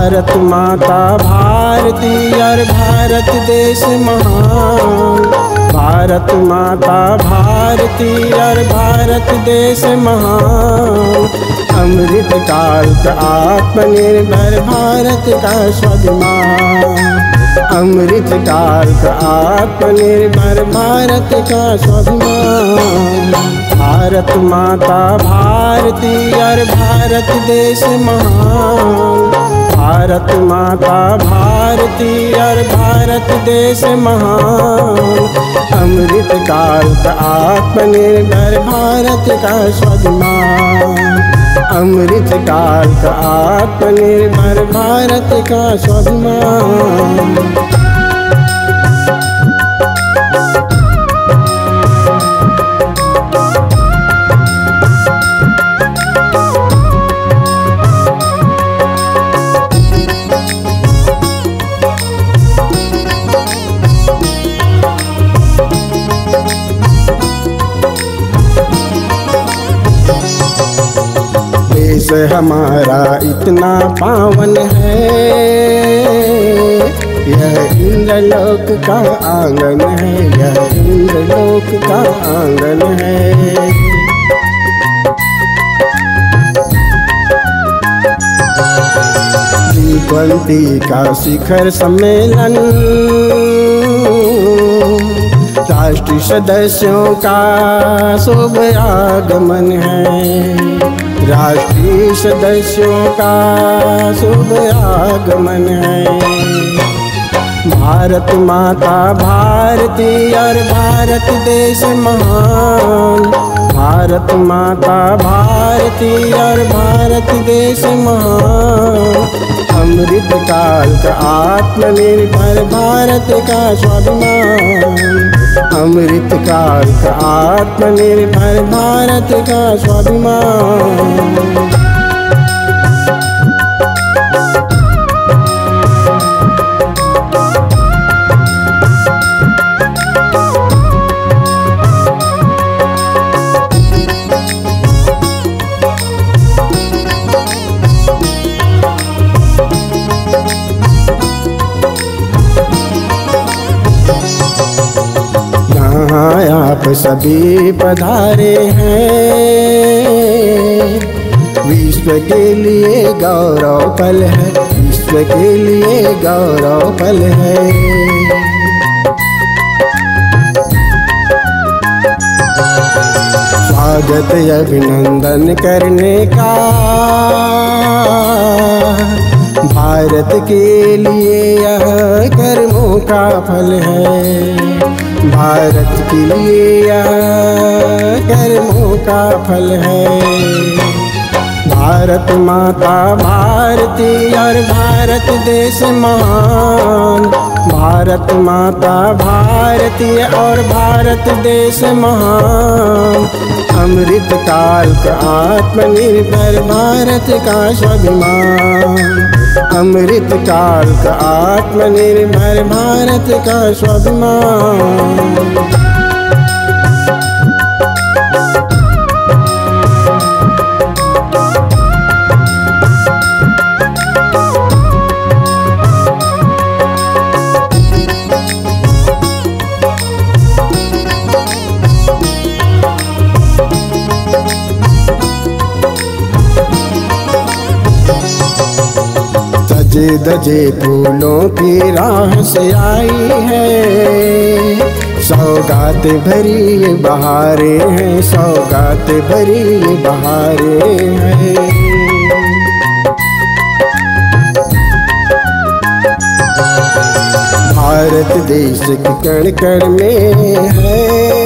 भारत माता भारती और भारत देश महान। भारत माता भारती और भारत देश महान। अमृत काल का आत्मनिर्भर भारत का स्वाभिमान। अमृत काल का आत्मनिर्भर भारत का स्वाभिमान। भारत माता भारती और भारत देश महान। भारत माता भारती और भारत देश महान। अमृत काल का आत्मनिर्भर भारत का स्वाभिमान। अमृत काल का आत्मनिर्भर भारत का स्वाभिमान। देश हमारा इतना पावन है, यह इंद्रलोक का आंगन है, यह इंद्रलोक का आंगन है। G20 का शिखर सम्मेलन राष्ट्रीय सदस्यों का शुभ आगमन है। राष्ट्रीय सदस्यों का शुभ आगमन है। भारत माता भारती और भारत देश महान। भारत माता भारती और भारत देश महान। अमृत काल का आत्मनिर्भर भारत का स्वाभिमान। अमृत काल का आत्मनिर्भर भारत का स्वाभिमान। आप सभी पधारे हैं, विश्व के लिए गौरव पल है, विश्व के लिए गौरव पल है। स्वागत अभिनंदन करने का भारत के लिए यह कर्मों का फल है। भारत के लिए यह कर्मों का फल है। भारत माता भारती और भारत देश महान। भारत माता भारती और भारत देश महान। अमृत काल का आत्मनिर्भर भारत का स्वाभिमान। अमृत काल का आत्मनिर्भर भारत का स्वाभिमान। सजे धजे फूलों की राह से आई है, सौगात भरी ये बहारें हैं, सौगात भरी ये बहारें हैं। भारत देश के कण कण में है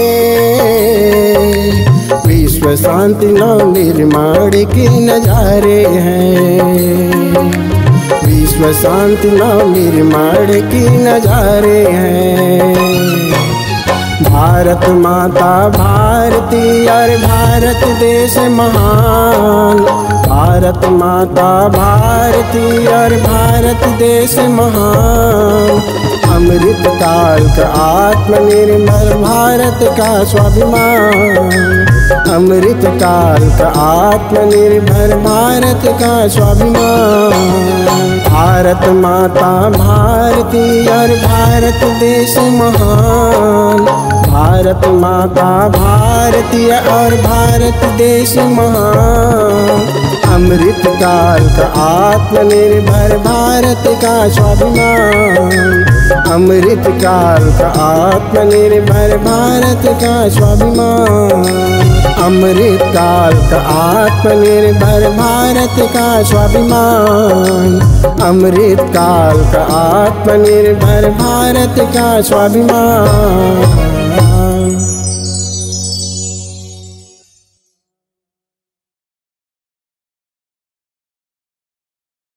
विश्व शांति नव निर्माण के नजारे हैं। विश्व शांति नव निर्माण के नजारे हैं। भारत माता भारती और भारत देश महान। भारत माता भारती और भारत देश महान। अमृत काल का आत्मनिर्भर भारत का स्वाभिमान। अमृत काल का आत्मनिर्भर भारत का स्वाभिमान। भारत माता भारती और भारत देश महान। भारत माता भारतीय और भारत देश महान। अमृत काल का आत्मनिर्भर भारत का स्वाभिमान। अमृत काल का आत्मनिर्भर भारत का स्वाभिमान। अमृत काल का आत्मनिर्भर भारत का स्वाभिमान। अमृत काल का आत्मनिर्भर भारत का स्वाभिमान।